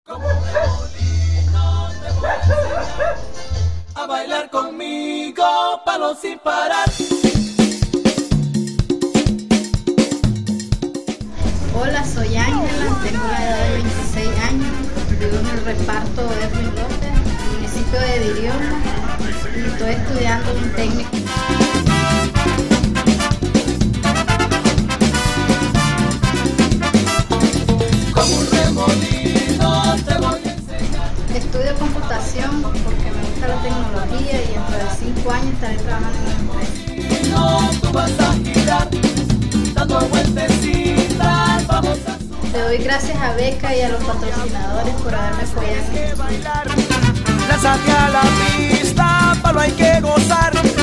Como un remolino te voy a enseñar a bailar conmigo, palo sin parar. Hola, soy Ángela, tengo la edad de 26 años, vivo en el reparto Edwin López, municipio de Dirioma, y estoy estudiando un técnico. Como un remolino te voy a enseñar. Estudio computación porque me gusta la tecnología y dentro de 5 años estaré trabajando en una empresa. No, tú vas a girar, dando vueltecitas, vamos a subir. Le doy gracias a Beca y a los patrocinadores por haberme apoyado. Bailar, lánzate a la pista, palo hay que gozar.